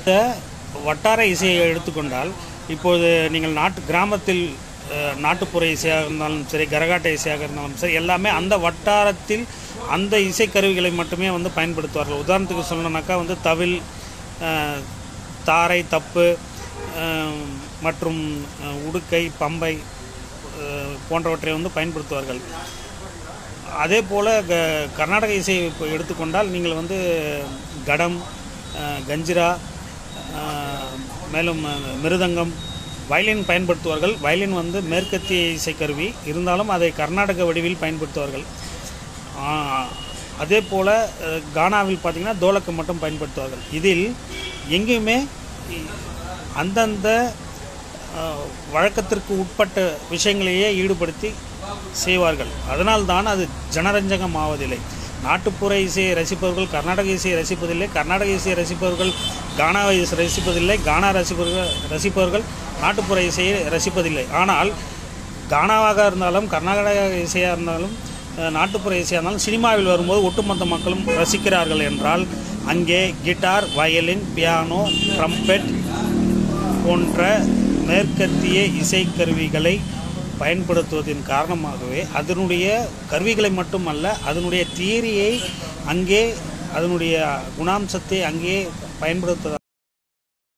இந்த வட்டார இசையை எடுத்துக்கொண்டால் இப்போது நீங்கள் கிராமத்தில் நாட்டுப்புற இசையாக இருந்தாலும் சரி, கரகாட்ட இசையாக இருந்தாலும் சரி, எல்லாமே அந்த வட்டாரத்தில் அந்த இசைக்கருவிகளை மட்டுமே பயன்படுத்துவார்கள். உதாரணத்துக்கு சொல்லணுன்னாக்கா தவில், தாரை, தப்பு மற்றும் உடுக்கை, பம்பை போன்றவற்றை பயன்படுத்துவார்கள். அதே போல் கர்நாடக இசையை இப்போ எடுத்துக்கொண்டால் நீங்கள் கடம், கஞ்சிரா, மேலும் மிருதங்கம், வயலின் பயன்படுத்துவார்கள். வயலின் மேற்கத்திய இசைக்கருவி இருந்தாலும் அதை கர்நாடக வடிவில் பயன்படுத்துவார்கள். அதே போல் கானாவில் பார்த்திங்கன்னா தோலக்கு மட்டும் பயன்படுத்துவார்கள். இதில் எங்கேயுமே அந்தந்த வழக்கத்திற்கு உட்பட்ட விஷயங்களையே ஈடுபடுத்தி செய்வார்கள். அதனால்தான் அது ஜனரஞ்சகம் ஆவதில்லை. நாட்டுப்புற இசையை ரசிப்பவர்கள் கர்நாடக இசையை ரசிப்பதில்லை, கர்நாடக இசையை ரசிப்பவர்கள் கானாவை ரசிப்பதில்லை, கானா ரசிப்பவர்கள் நாட்டுப்புற இசையை ரசிப்பதில்லை. ஆனால் கானாவாக இருந்தாலும் கர்நாடக இசையாக இருந்தாலும் நாட்டுப்புற இசையாக இருந்தாலும் சினிமாவில் வரும்போது ஒட்டுமொத்த மக்களும் ரசிக்கிறார்கள் என்றால் அங்கே கிட்டார், வயலின், பியானோ, ட்ரம்பெட் போன்ற மேற்கத்திய இசைக்கருவிகளை பயன்படுத்துவதன் காரணமாகவே அதனுடைய கருவிகளை மட்டுமல்ல, அதனுடைய தியரியை அங்கே, அதனுடைய குணாம்சத்தை அங்கே பயன்படுத்த